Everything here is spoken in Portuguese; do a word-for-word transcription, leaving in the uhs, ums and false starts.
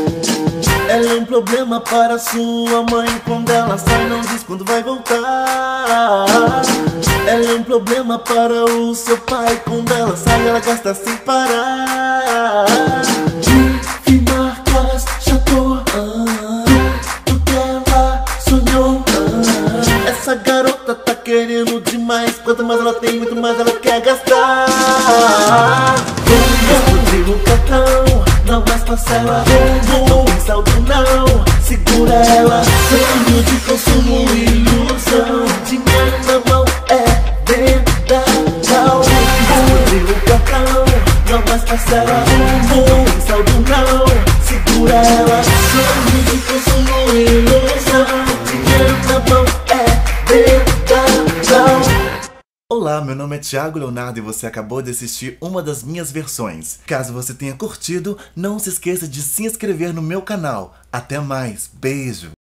Ela é um problema para sua mãe. Quando ela sai não diz quando vai voltar. Ela é um problema para o seu pai. Quando ela sai ela gasta sem parar. E marcas chateau, ah, tudo que ela sonhou, ah. Essa garota tá querendo demais. Quanto mais ela tem, muito mais ela quer gastar. Explodiu o cartão, não mais parcela. Não tem saldo não, segura ela. Sonho de consumo e ilusão. Dinheiro na mão é vendaval. Explodiu o cartão, não mais parcela. Não tem saldo não, segura ela. Sonho de consumo e ilusão. Dinheiro na mão é vendaval. Olá, meu nome é Thiago Leonardo e você acabou de assistir uma das minhas versões. Caso você tenha curtido, não se esqueça de se inscrever no meu canal. Até mais, beijo!